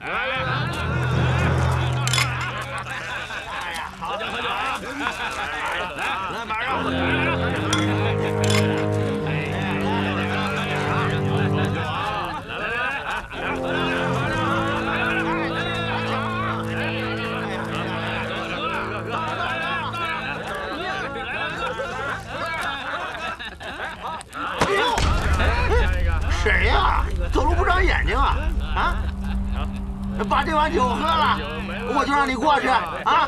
喝酒喝酒啊！来马上喝酒。 谁呀？走路不长眼睛啊！啊！把这碗酒喝了，我就让你过去啊！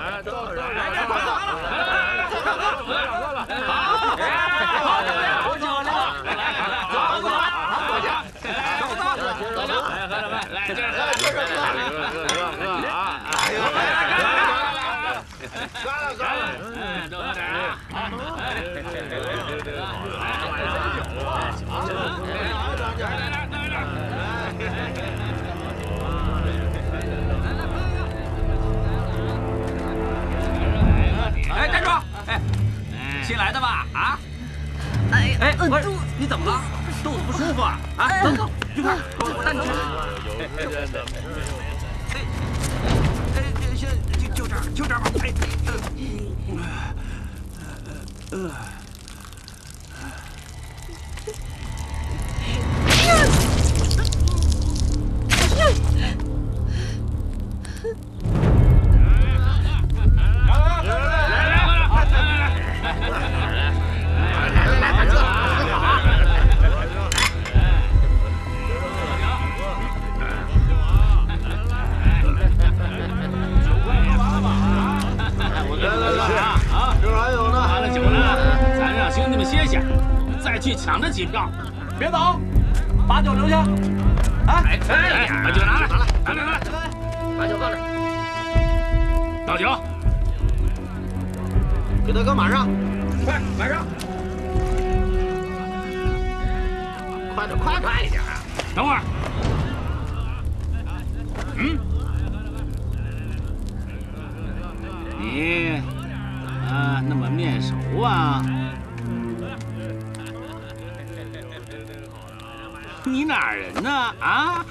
哎，站住！哎，新来的吧？啊？哎，不是，你怎么了？肚子不舒服啊？啊，走走，玉芬，我带你去。就这儿，就这儿吧。再去抢这几票，别走，把酒留下。啊！哎，把酒拿来，拿来，把酒倒这。倒酒， 给大哥马上， 快马上， 快一点啊！ 等会儿，你啊那么面熟啊？你哪儿人呢？啊！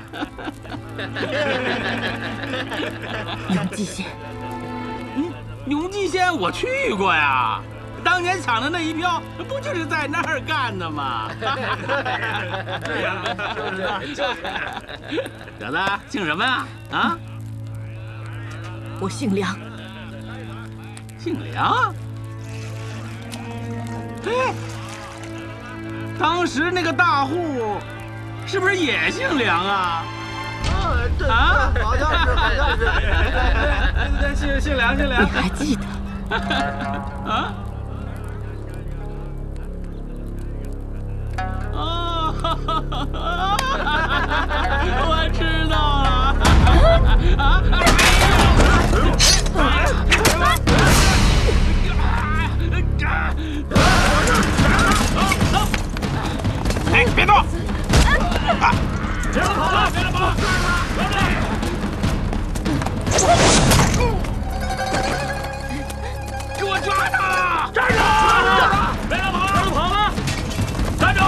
永济县。 永济县我去过呀，当年抢的那一票，不就是在那儿干的吗？ 对呀，就是小子，姓什么呀？啊？ 我姓梁。 姓梁？哎。当时那个大户是不是也姓梁啊？ 对啊，好像是。 对，姓梁。 你还记得？ 啊？哦，我知道了。哎，别动！别跑了，别跑！给我抓他！站住！别跑！别跑了！站住！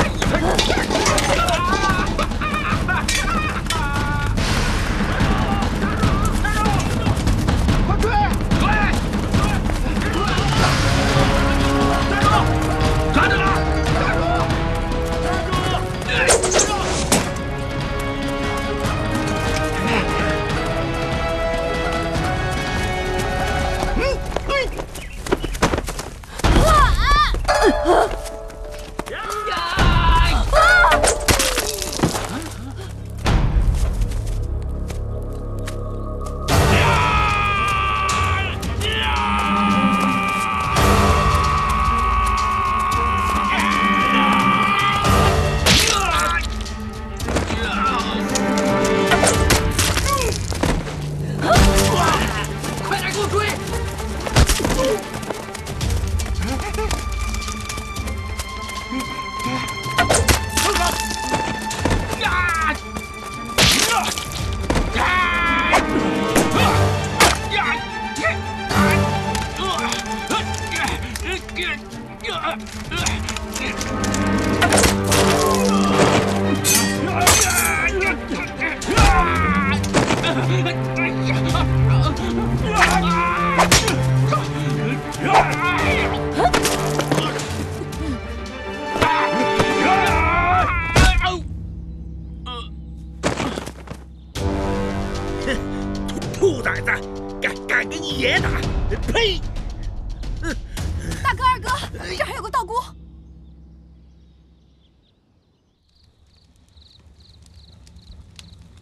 快追！抓住他！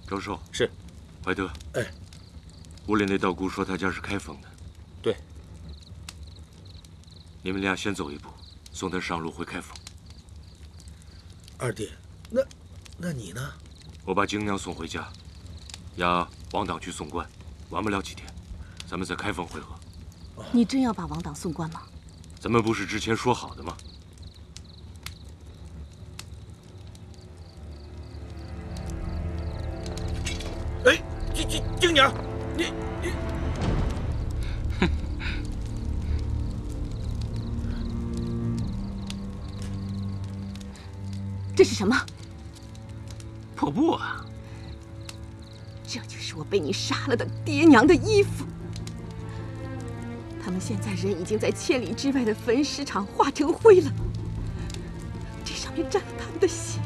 周寿是， 怀德。 哎， 屋里那道姑说他家是开封的。 对。 你们俩先走一步，送他上路回开封。 二弟，那你呢？ 我把京娘送回家，押王党去送官，晚不了几天，咱们在开封会合。 你真要把王党送官吗？ 咱们不是之前说好的吗？ 哎，京娘，你， 这是什么？ 破布啊！ 这就是我被你杀了的爹娘的衣服。他们现在人已经在千里之外的焚尸场化成灰了，这上面沾了他们的血。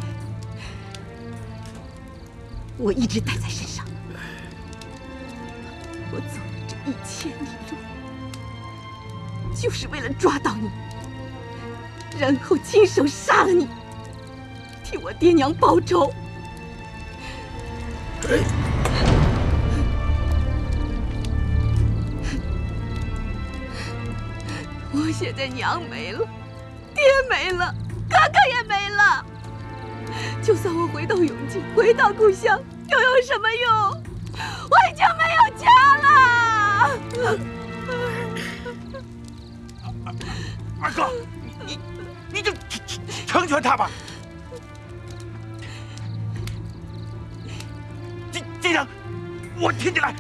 我一直带在身上。我走了这1000里路，就是为了抓到你，然后亲手杀了你，替我爹娘报仇。我现在娘没了，爹没了，哥哥也没了。就算我回到永靖，回到故乡，又有什么用？我已经没有家了。 二哥，你就成全他吧。金娘，我替你来。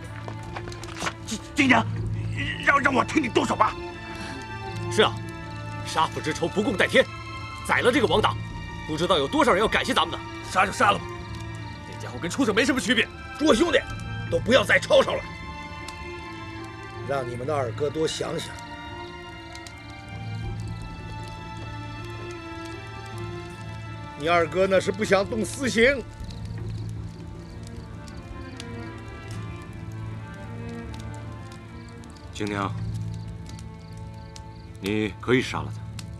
金娘，让我替你动手吧。 是啊，杀父之仇不共戴天，宰了这个王党，不知道有多少人要感谢咱们呢。 杀就杀了吧，那家伙跟畜生没什么区别。 诸位兄弟，都不要再吵吵了，让你们的二哥多想想。你二哥那是不想动私刑。 京娘，你可以杀了他。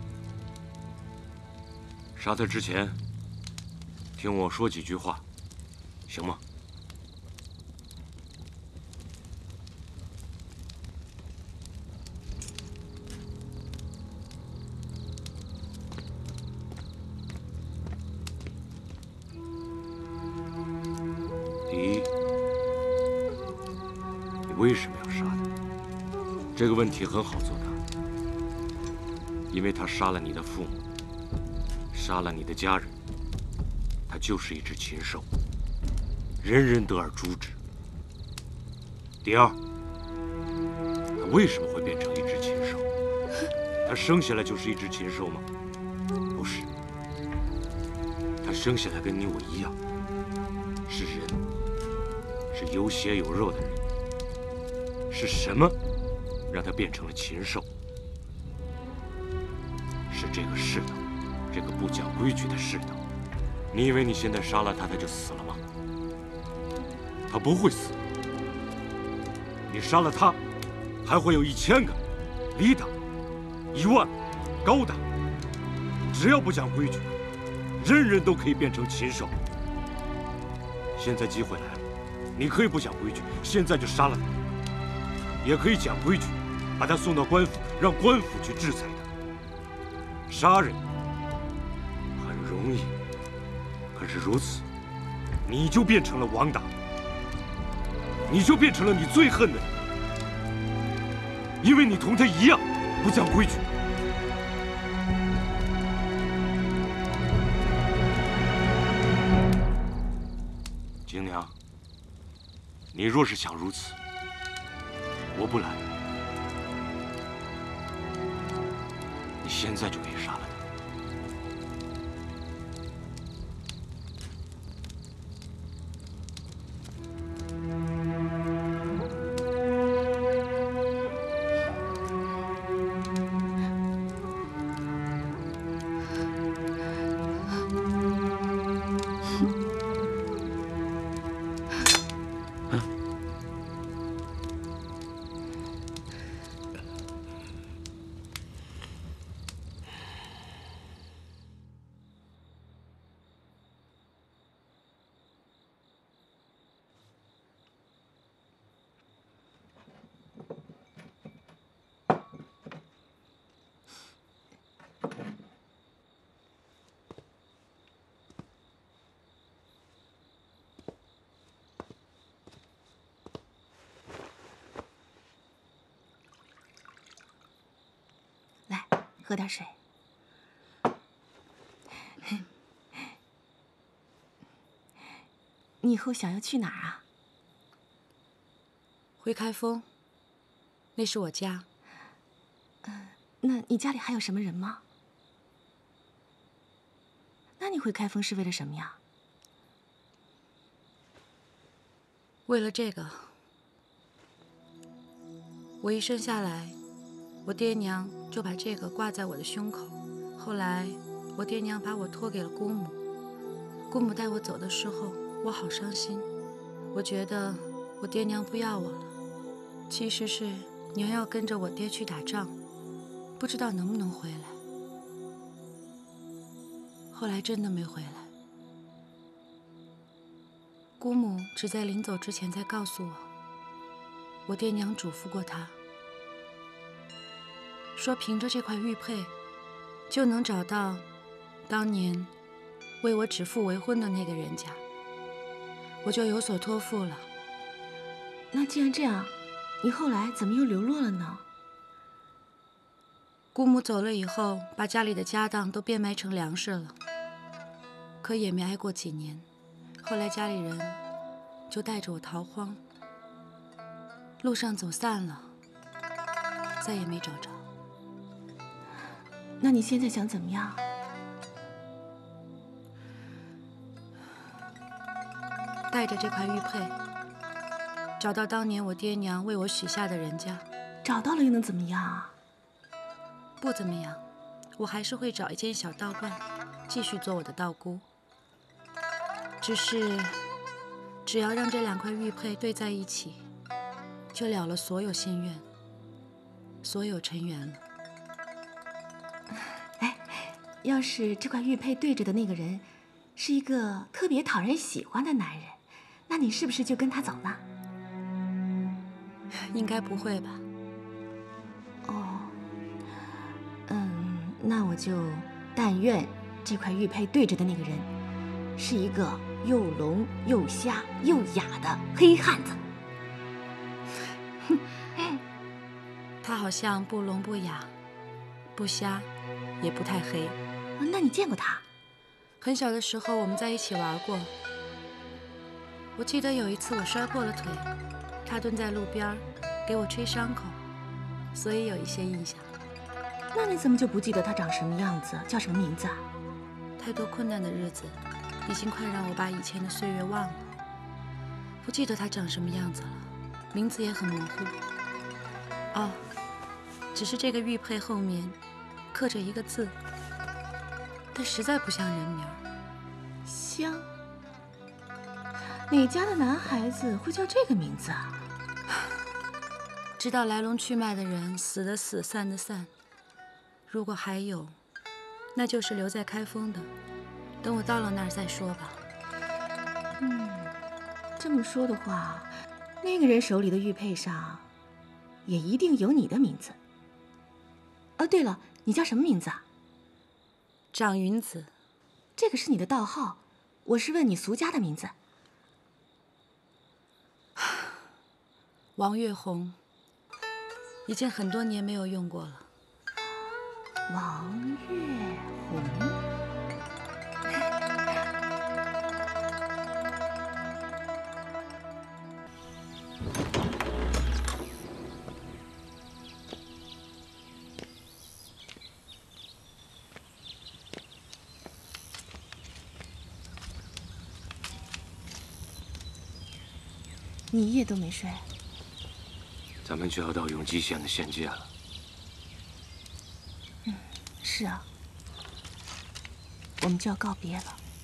杀他之前，听我说几句话，行吗？第一，你为什么要杀他？这个问题很好作答，因为他杀了你的父母，杀了你的家人，他就是一只禽兽，人人得而诛之。第二，他为什么会变成一只禽兽？他生下来就是一只禽兽吗？不是，他生下来跟你我一样，是人，是有血有肉的人。是什么让他变成了禽兽？是这个世道，这个不讲规矩的世道。你以为你现在杀了他，他就死了吗？他不会死。你杀了他，还会有1000个李党、10000高党。只要不讲规矩，人人都可以变成禽兽。现在机会来了，你可以不讲规矩，现在就杀了他。也可以讲规矩，把他送到官府，让官府去制裁他。杀人很容易，可是如此，你就变成了王党，你就变成了你最恨的人，因为你同他一样不讲规矩。京娘，你若是想如此，我不拦，你现在就可以杀了他。 喝点水。你以后想要去哪儿啊？ 回开封，那是我家。 那你家里还有什么人吗？那你回开封是为了什么呀？ 为了这个，我一生下来，我爹娘就把这个挂在我的胸口。后来，我爹娘把我托给了姑母。姑母带我走的时候，我好伤心。我觉得我爹娘不要我了。其实是娘要跟着我爹去打仗，不知道能不能回来。后来真的没回来。姑母只在临走之前才告诉我，我爹娘嘱咐过他，说凭着这块玉佩，就能找到当年为我指腹为婚的那个人家，我就有所托付了。 那既然这样，你后来怎么又流落了呢？ 姑母走了以后，把家里的家当都变卖成粮食了。可也没挨过几年，后来家里人就带着我逃荒，路上走散了，再也没找着。 那你现在想怎么样？ 带着这块玉佩，找到当年我爹娘为我许下的人家。 找到了又能怎么样啊？ 不怎么样，我还是会找一间小道观，继续做我的道姑。只是，只要让这两块玉佩对在一起，就了了所有心愿，所有尘缘了。 哎，要是这块玉佩对着的那个人是一个特别讨人喜欢的男人，那你是不是就跟他走了？ 应该不会吧？ 哦，那我就但愿这块玉佩对着的那个人是一个又聋又瞎又哑的黑汉子。 他好像不聋不哑，不瞎，也不太黑。 那你见过他？ 很小的时候我们在一起玩过。我记得有一次我摔破了腿，他蹲在路边给我吹伤口，所以有一些印象。 那你怎么就不记得他长什么样子，叫什么名字啊？ 太多困难的日子，已经快让我把以前的岁月忘了，不记得他长什么样子了，名字也很模糊。哦，只是这个玉佩后面刻着一个字，但实在不像人名。 香？哪家的男孩子会叫这个名字啊？ 知道来龙去脉的人，死的死，散的散。如果还有，那就是留在开封的。等我到了那儿再说吧。 这么说的话，那个人手里的玉佩上也一定有你的名字。哦，对了，你叫什么名字啊？ 长云子。 这个是你的道号，我是问你俗家的名字。 王月红，已经很多年没有用过了。 王月红。你一夜都没睡？ 咱们就要到永济县的县界了。 是啊，我们就要告别了。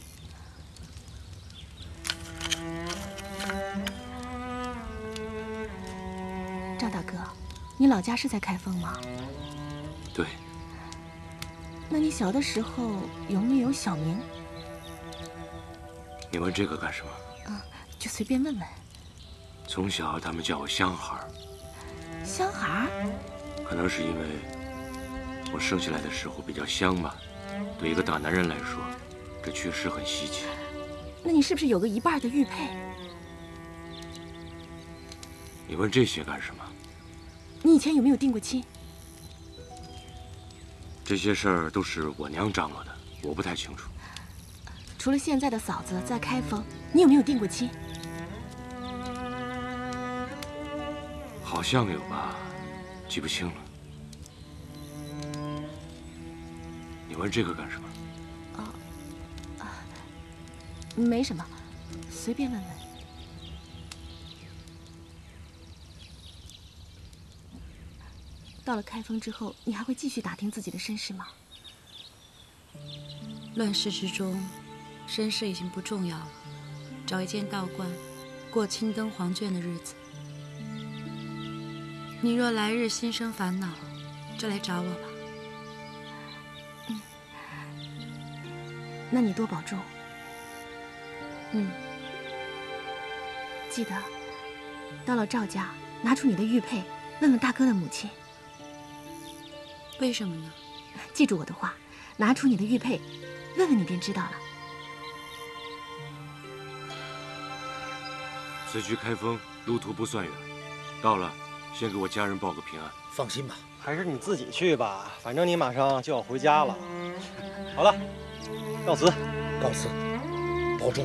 赵大哥，你老家是在开封吗？ 对。 那你小的时候有没有小名？ 你问这个干什么？ 就随便问问。 从小他们叫我香孩儿。 香孩儿？ 可能是因为我生下来的时候比较香吧。对一个大男人来说，这确实很稀奇。 那你是不是有个一半的玉佩？ 你问这些干什么？ 你以前有没有定过亲？ 这些事儿都是我娘张罗的，我不太清楚。 除了现在的嫂子在开封，你有没有定过亲？ 好像有吧，记不清了。你问这个干什么？ 没什么，随便问问。到了开封之后，你还会继续打听自己的身世吗？ 乱世之中，身世已经不重要了，找一间道观，过青灯黄卷的日子。你若来日心生烦恼，就来找我吧。 那你多保重。记得到了赵家，拿出你的玉佩，问问大哥的母亲。 为什么呢？ 记住我的话，拿出你的玉佩，问问你便知道了。 此去开封路途不算远，到了先给我家人报个平安。 放心吧，还是你自己去吧，反正你马上就要回家了。好了，告辞。告辞，保重。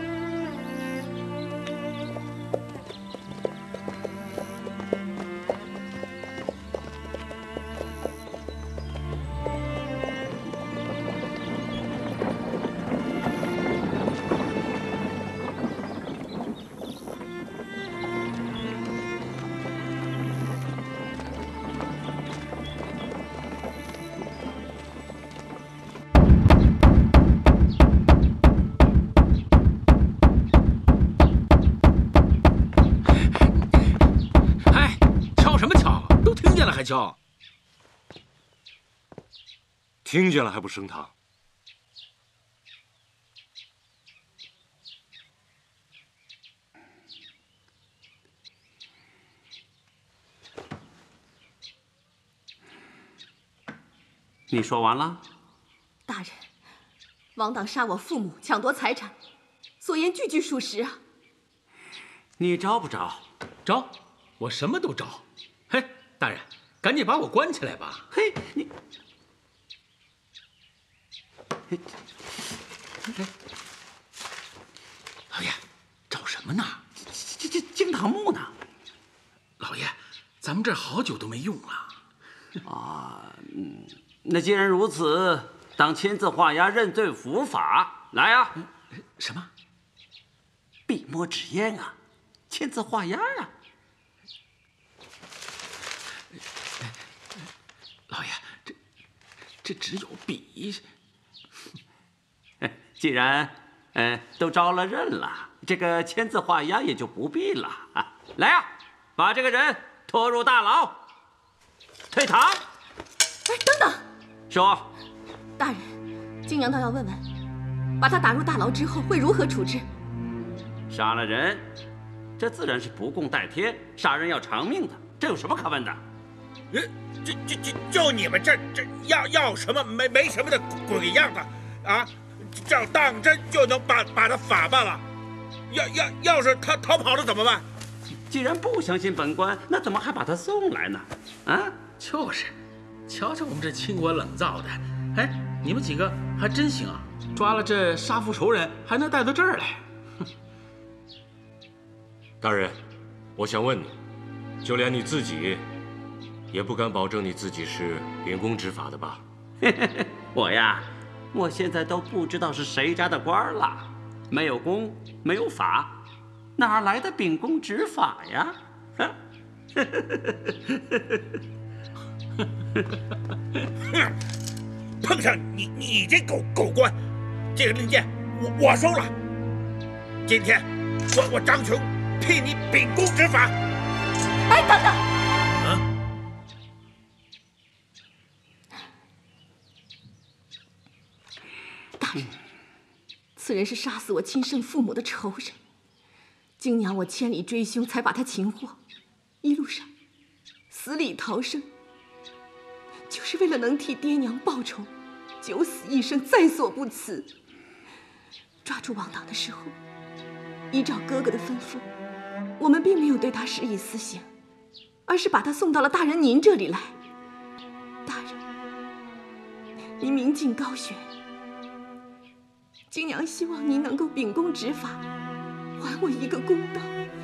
还敲？ 听见了还不升堂？ 你说完了？ 大人，王党杀我父母，抢夺财产，所言句句属实啊。 你招不招？ 招，我什么都招。嘿，大人。赶紧把我关起来吧！ 嘿，你， 老爷，找什么呢？ 这惊堂木呢？ 老爷，咱们这好久都没用了。 那既然如此，当签字画押认罪伏法。来啊！ 什么？ 笔墨纸砚啊，签字画押啊！ 老爷，这只有笔。 既然都招了认了，这个签字画押也就不必了啊！来啊，把这个人拖入大牢，退堂。 哎，等等， 说， 大人，金娘倒要问问，把他打入大牢之后会如何处置？ 杀了人，这自然是不共戴天，杀人要偿命的，这有什么可问的？ 就你们这要什么没什么的鬼样子啊！这当真就能把他法办了？要是他逃跑了怎么办？ 既然不相信本官，那怎么还把他送来呢？啊， 就是，瞧瞧我们这清官冷灶的，哎，你们几个还真行啊！抓了这杀父仇人，还能带到这儿来。 大人，我想问你，就连你自己也不敢保证你自己是秉公执法的吧？ 我呀，我现在都不知道是谁家的官了，没有公，没有法，哪来的秉公执法呀？ 碰上你这狗官，这个令箭我收了。今天我张琼替你秉公执法。 哎，等等。大人，此人是杀死我亲生父母的仇人，经娘我千里追凶，才把他擒获，一路上死里逃生，就是为了能替爹娘报仇，九死一生，在所不辞。抓住王党的时候，依照哥哥的吩咐，我们并没有对他施以私刑，而是把他送到了大人您这里来。大人， 你明镜高悬，金娘希望您能够秉公执法，还我一个公道。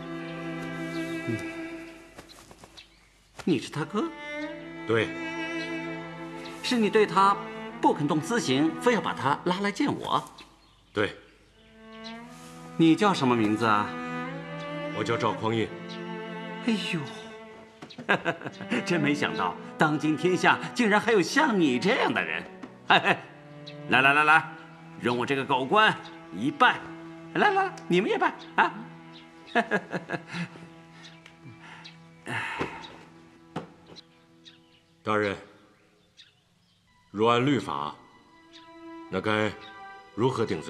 你是他哥？ 对。 是你对他不肯动私刑，非要把他拉来见我？ 对。 你叫什么名字啊？ 我叫赵匡胤。 哎呦，真没想到，当今天下竟然还有像你这样的人。来，容我这个狗官一拜。来，你们也拜啊！ 大人，若按律法，那该如何定罪？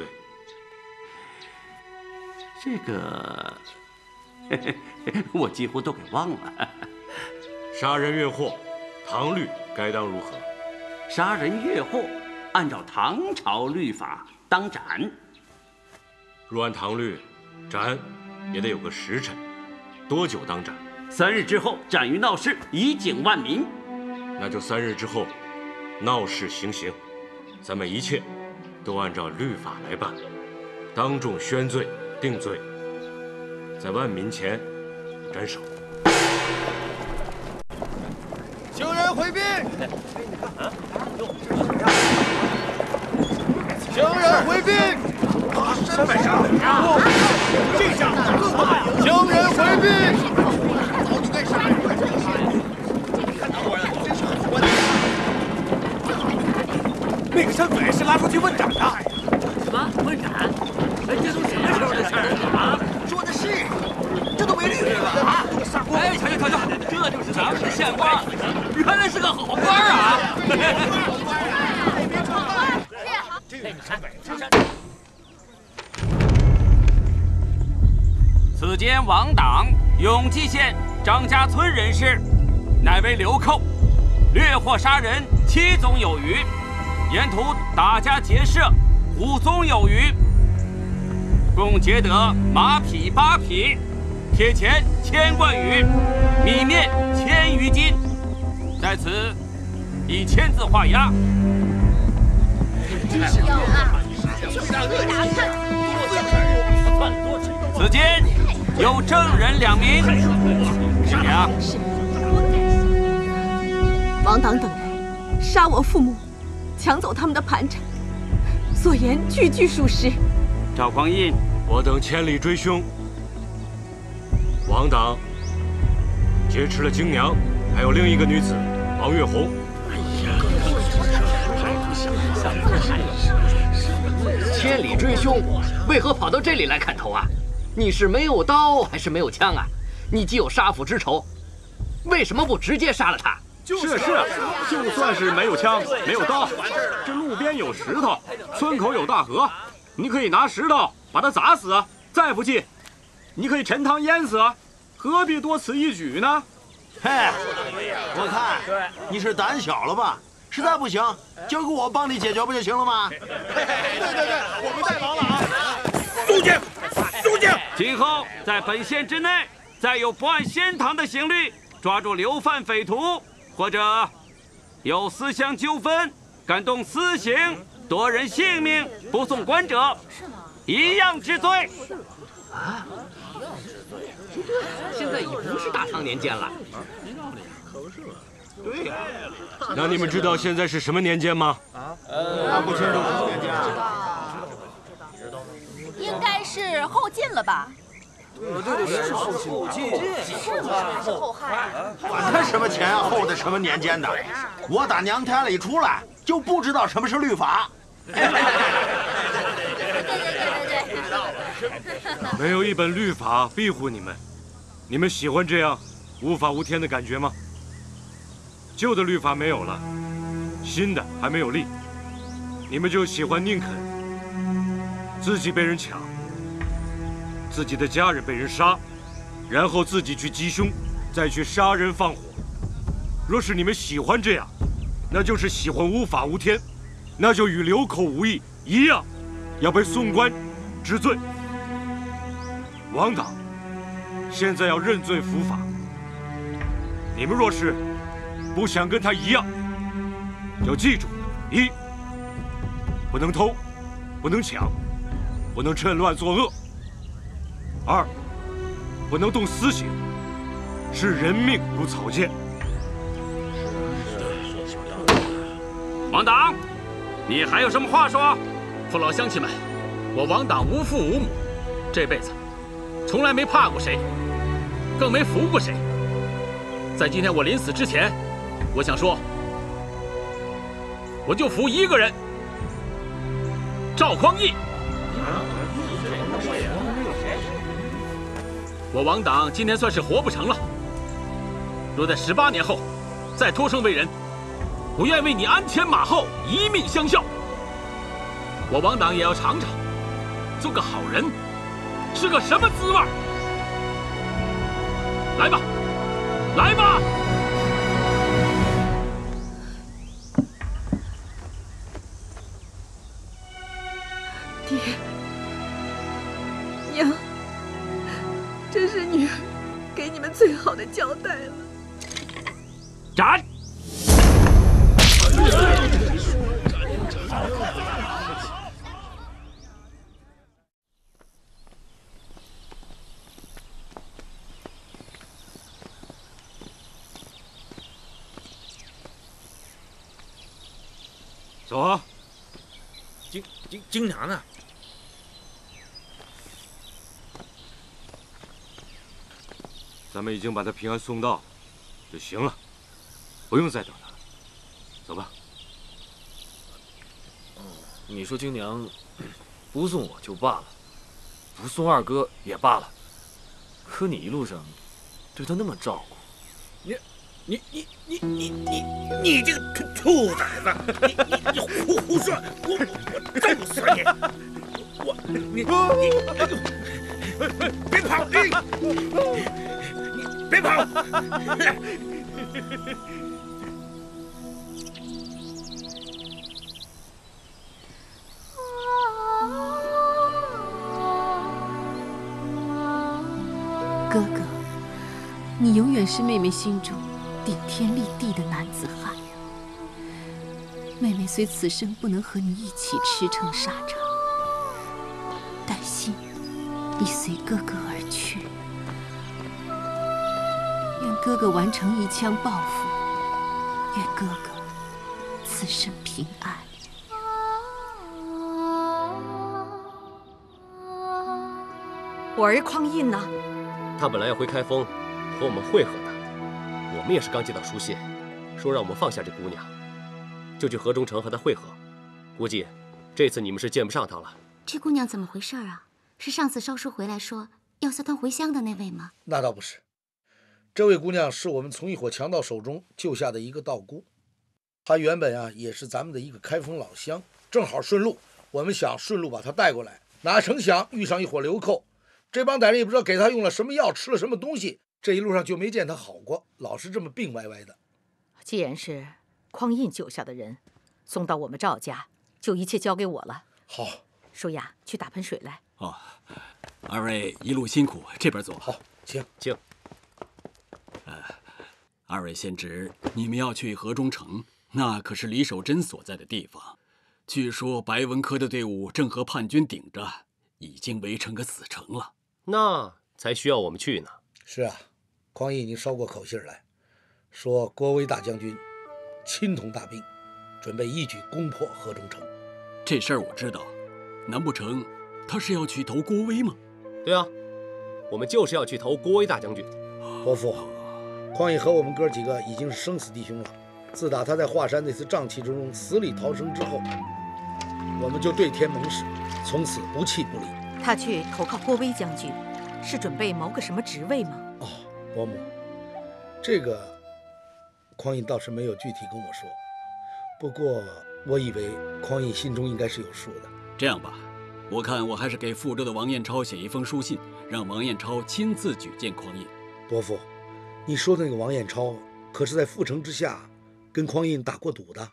这个，我几乎都给忘了。 杀人越货，唐律该当如何？ 杀人越货，按照唐朝律法当斩。 若按唐律，斩也得有个时辰，多久当斩 ？3日之后斩于闹市，以警万民。 那就3日之后，闹市行刑。咱们一切都按照律法来办，当众宣罪定罪，在万民前斩首。 行人回避！行人回避！ 身份上，这下更大赢了。 行人回避！ 早就该杀人！那个山匪是拉出去问斩的。 什么问斩？这都什么时候的事儿啊？ 说的是，这都没律法啊！ 哎，瞧，这就是咱们的县官，原来是个好官啊！此间王党，永济县张家村人士，乃为流寇，掠获杀人7宗有余，沿途打家劫舍5宗有余，共劫得马匹8匹，铁钱1000贯余，米面1000余斤，在此以签字画押。 真是要啊！就是没打看。 此间有证人2名。师娘， 王党等人杀我父母，抢走他们的盘缠，所言句句属实。 赵匡胤， 我等千里追凶，王党劫持了京娘，还有另一个女子王月红。 千里追凶，为何跑到这里来砍头啊？你是没有刀还是没有枪啊？你既有杀父之仇，为什么不直接杀了他？ 是，就算是没有枪没有刀，这路边有石头，村口有大河，你可以拿石头把他砸死，再不济，你可以沉汤淹死，何必多此一举呢？ 嘿，我看你是胆小了吧？实在不行，交给我帮你解决不就行了吗？对， 我们在忙了啊！肃静！ 今后在本县之内，再有不按先堂的刑律抓住流犯匪徒，或者有私相纠纷，敢动私刑，夺人性命，不送官者，一样治罪。 啊！现在已不是大唐年间了。 对呀。 那你们知道现在是什么年间吗？ 那不清楚什么年间啊？ 应该是后晋了吧？ 对，是后晋。 是吗？还是后汉？ 管他什么前后的什么年间的，我打娘胎里出来就不知道什么是律法。 对。 没有一本律法庇护你们，你们喜欢这样无法无天的感觉吗？旧的律法没有了，新的还没有立，你们就喜欢宁肯自己被人抢，自己的家人被人杀，然后自己去击凶，再去杀人放火。若是你们喜欢这样，那就是喜欢无法无天，那就与流寇无异一样，要被送官治罪。王党现在要认罪伏法，你们若是不想跟他一样，就记住：1. 不能偷，不能抢，不能趁乱作恶。2，不能动私刑，视人命如草芥。 王党，你还有什么话说？ 父老乡亲们，我王党无父无母，这辈子从来没怕过谁，更没服过谁。在今天我临死之前，我想说，我就服一个人，赵匡胤。我王党今天算是活不成了。若在18年后再托生为人，我愿为你鞍前马后，一命相效。我王党也要尝尝，做个好人是个什么滋味。来吧，来吧！ 爹，娘，这是女儿给你们最好的交代了。 斩！ 走啊！ 京娘呢？ 咱们已经把他平安送到，就行了，不用再等他了。走吧。 你说京娘不送我就罢了，不送二哥也罢了，可你一路上对他那么照顾， 你这个兔崽子！你胡说！我揍死你！你别跑！你别跑！ 哥哥，你永远是妹妹心中顶天立地的男子汉。妹妹虽此生不能和你一起驰骋沙场，但心已随哥哥而去。愿哥哥完成一腔抱负，愿哥哥此生平安。 我儿匡胤呢？ 他本来要回开封和我们会合的，我们也是刚接到书信，说让我们放下这姑娘，就去河中城和她会合。估计这次你们是见不上她了。 这姑娘怎么回事啊？是上次烧书回来说要撒团回乡的那位吗？ 那倒不是，这位姑娘是我们从一伙强盗手中救下的一个道姑，她原本啊也是咱们的一个开封老乡，正好顺路，我们想顺路把她带过来，哪成想遇上一伙流寇。这帮歹人也不知道给他用了什么药，吃了什么东西，这一路上就没见他好过，老是这么病歪歪的。 既然是匡胤救下的人，送到我们赵家，就一切交给我了。 好， 舒雅，去打盆水来。 哦，二位一路辛苦，这边坐。 好，请。 二位先知，你们要去河中城，那可是李守贞所在的地方。据说白文科的队伍正和叛军顶着，已经围成个死城了。 那才需要我们去呢。 是啊，匡胤已经捎过口信来，说郭威大将军亲同大兵，准备一举攻破河中城。 这事儿我知道，难不成他是要去投郭威吗？ 对啊，我们就是要去投郭威大将军。 伯父，匡胤和我们哥几个已经是生死弟兄了。自打他在华山那次瘴气之中死里逃生之后，我们就对天盟誓，从此不弃不离。 他去投靠郭威将军，是准备谋个什么职位吗？ 哦，伯母，这个匡胤倒是没有具体跟我说，不过我以为匡胤心中应该是有数的。 这样吧，我看我还是给富州的王彦超写一封书信，让王彦超亲自举荐匡胤。 伯父，你说的那个王彦超，可是在阜城之下跟匡胤打过赌的。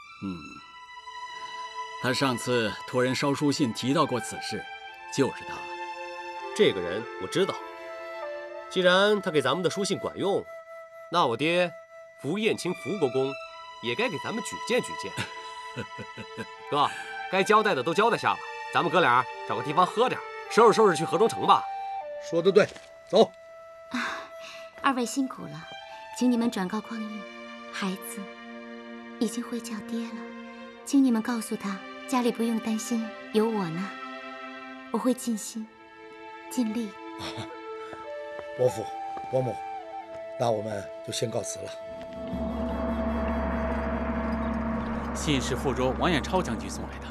他上次托人捎书信提到过此事，就是他。 这个人我知道。既然他给咱们的书信管用，那我爹福彦卿福国公也该给咱们举荐举荐。哥， 该交代的都交代下了，咱们哥俩找个地方喝点，收拾收拾去河中城吧。 说得对，走。 二位辛苦了，请你们转告匡胤，孩子已经会叫爹了，请你们告诉他，家里不用担心，有我呢，我会尽心尽力。 伯父、伯母，那我们就先告辞了。 信是附着王彦超将军送来的。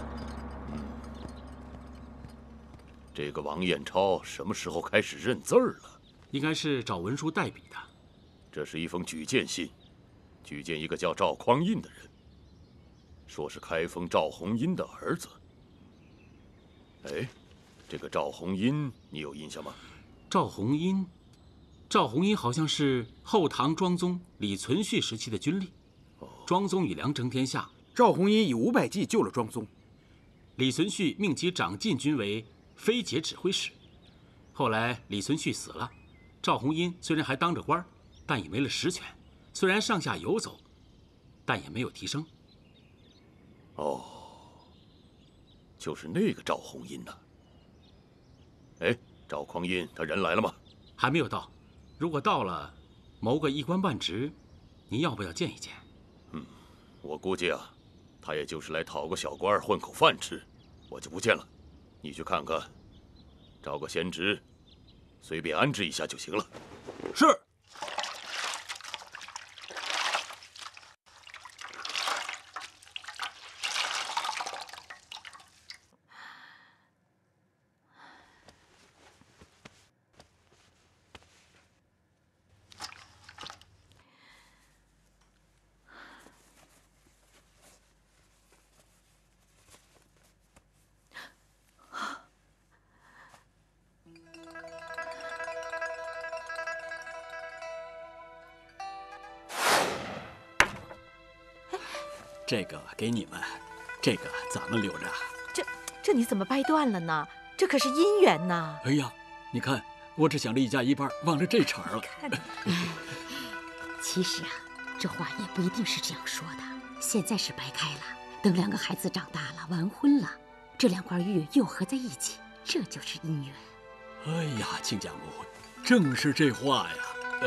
这个王彦超什么时候开始认字儿了？ 应该是找文书代笔的。 这是一封举荐信，举荐一个叫赵匡胤的人，说是开封赵弘殷的儿子。哎，这个赵弘殷你有印象吗？ 赵弘殷，赵弘殷好像是后唐庄宗李存勖时期的军吏。庄宗与梁争天下， 赵弘殷以500骑救了庄宗。 李存勖命其掌禁军为飞节指挥使。后来李存勖死了，赵弘殷虽然还当着官，但也没了实权。虽然上下游走，但也没有提升。 哦，就是那个赵弘殷呐。哎，赵匡胤他人来了吗？ 还没有到。如果到了，谋个一官半职，您要不要见一见？ 我估计啊，他也就是来讨个小官混口饭吃，我就不见了。你去看看，找个闲职，随便安置一下就行了。 是。 这个给你们，这个咱们留着。 这你怎么掰断了呢？这可是姻缘呐！ 哎呀，你看，我只想了一家一半，忘了这茬了。 其实啊，这话也不一定是这样说的。现在是掰开了，等2个孩子长大了，完婚了，这2块玉又合在一起，这就是姻缘。 哎呀，亲家母，正是这话呀。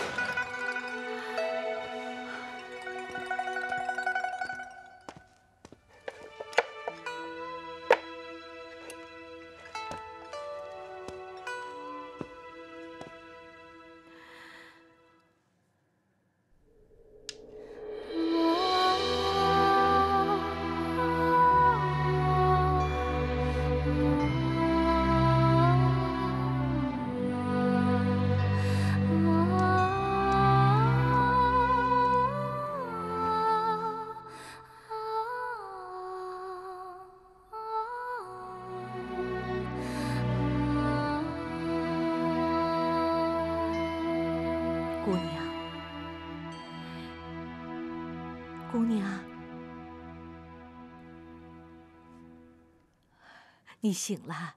姑娘，姑娘，你醒了。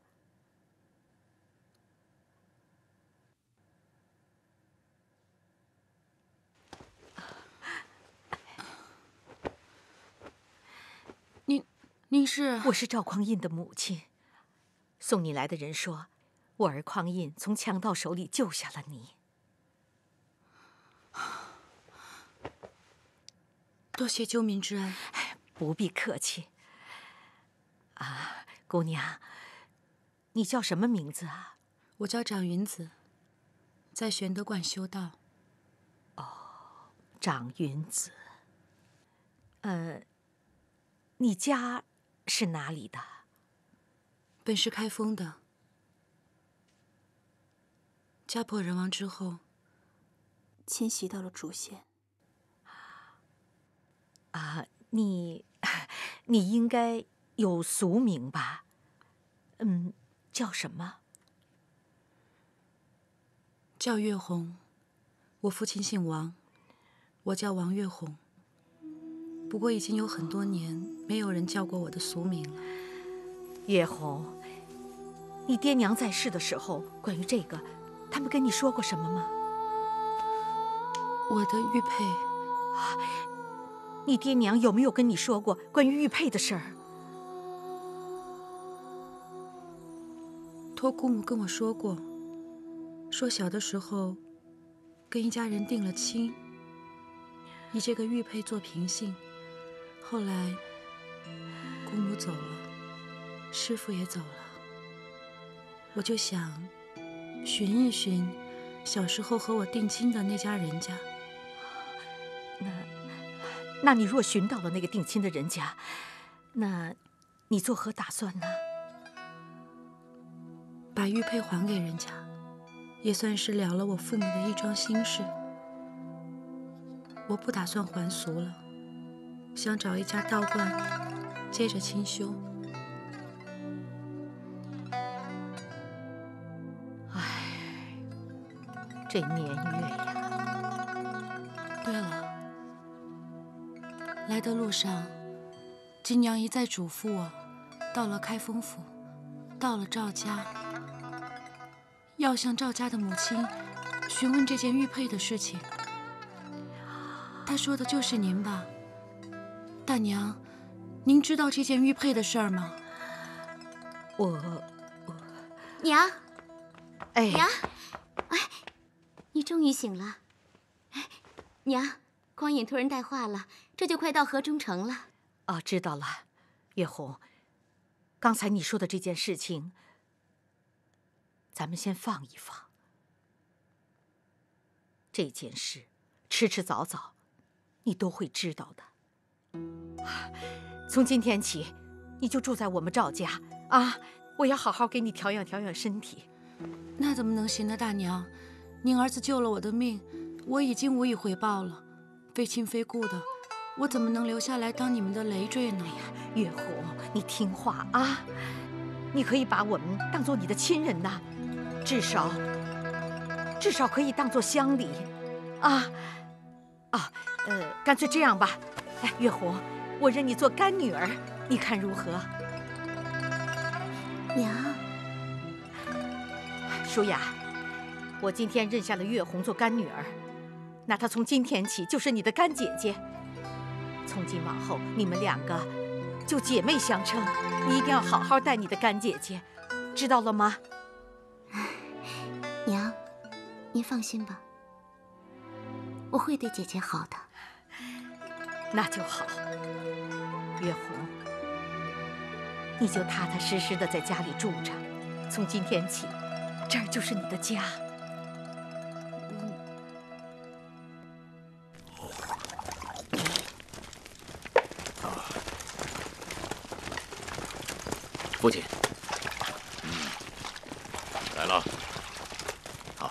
您是？ 我是赵匡胤的母亲。送你来的人说，我儿匡胤从强盗手里救下了你。 多谢救民之恩。 不必客气。姑娘，你叫什么名字啊？ 我叫长云子，在玄德观修道。 长云子。你家是哪里的？ 本是开封的，家破人亡之后，迁徙到了渚县。 你应该有俗名吧？叫什么？ 叫月红。我父亲姓王，我叫王月红。不过已经有很多年没有人叫过我的俗名了。 月红，你爹娘在世的时候，关于这个，他们跟你说过什么吗？ 我的玉佩。 你爹娘有没有跟你说过关于玉佩的事儿？ 托姑母跟我说过，说小的时候跟一家人定了亲，以这个玉佩做凭信。后来姑母走了，师傅也走了，我就想寻一寻小时候和我定亲的那家人家。 那你若寻到了那个定亲的人家，那你作何打算呢？ 把玉佩还给人家，也算是了了我父母的一桩心事。我不打算还俗了，想找一家道观，接着清修。 这年月呀！ 对了，来的路上，金娘一再嘱咐我，到了开封府，到了赵家，要向赵家的母亲询问这件玉佩的事情。她说的就是您吧，大娘，您知道这件玉佩的事儿吗？ 娘， 哎， 娘，哎，你终于醒了。哎，娘，匡胤托人带话了，这就快到河中城了。 哦，知道了。月红，刚才你说的这件事情，咱们先放一放。这件事，迟迟早早，你都会知道的。从今天起，你就住在我们赵家啊！我要好好给你调养调养身体。 那怎么能行呢，大娘？您儿子救了我的命，我已经无以回报了，非亲非故的，我怎么能留下来当你们的累赘呢？ 哎呀，月红，你听话啊！你可以把我们当做你的亲人呐，至少可以当做乡里，干脆这样吧，哎，月红，我认你做干女儿，你看如何？ 娘， 舒雅，我今天认下了月红做干女儿，那她从今天起就是你的干姐姐。从今往后，你们两个就姐妹相称，你一定要好好待你的干姐姐，知道了吗？ 娘，您放心吧，我会对姐姐好的。 那就好，月红，你就踏踏实实的在家里住着，从今天起，这儿就是你的家。 父亲，来了。好，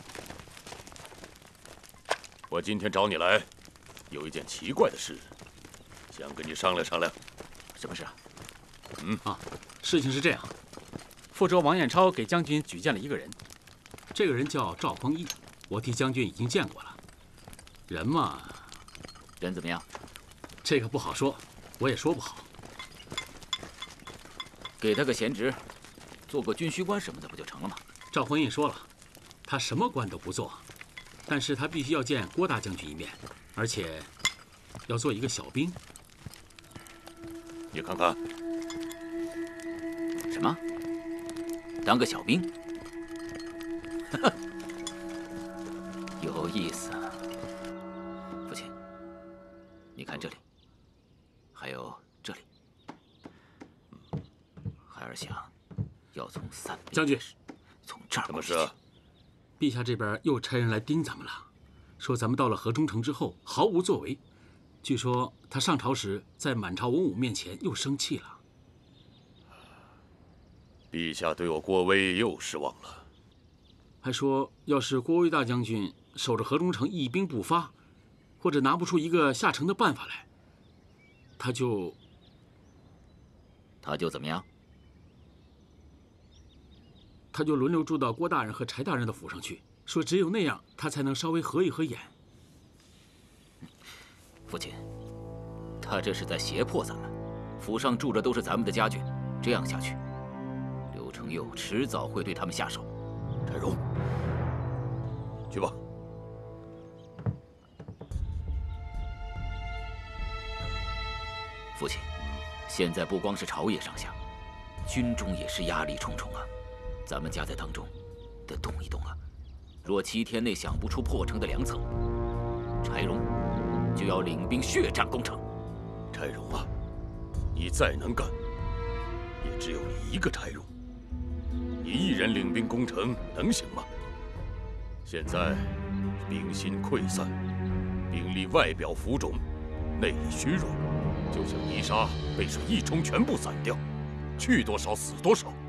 我今天找你来，有一件奇怪的事，想跟你商量商量。 什么事啊？事情是这样，傅州王彦超给将军举荐了一个人，这个人叫赵匡胤，我替将军已经见过了。人嘛， 人怎么样？ 这个不好说，我也说不好。 给他个闲职，做个军需官什么的，不就成了吗？ 赵匡胤说了，他什么官都不做，但是他必须要见郭大将军一面，而且要做一个小兵。 你看看， 什么？当个小兵？有意思啊！父亲，你看这里，还有这里。孩儿想要从三边， 将军， 从这儿。 什么事啊？ 陛下这边又差人来盯咱们了，说咱们到了河中城之后毫无作为。据说他上朝时在满朝文武面前又生气了。 陛下对我郭威又失望了， 还说要是郭威大将军守着河中城一兵不发，或者拿不出一个下城的办法来，他就怎么样？ 他就轮流住到郭大人和柴大人的府上去，说只有那样他才能稍微合一合眼。 父亲，他这是在胁迫咱们。府上住着都是咱们的家眷，这样下去，刘承佑迟早会对他们下手。 柴荣，去吧。 父亲，现在不光是朝野上下，军中也是压力重重啊。 咱们夹在当中，得动一动啊！若7天内想不出破城的良策，柴荣就要领兵血战攻城。 柴荣啊，你再能干，也只有你一个柴荣。你一人领兵攻城，能行吗？现在兵心溃散，兵力外表浮肿，内里虚弱，就像泥沙被水一冲，全部散掉，去多少死多少。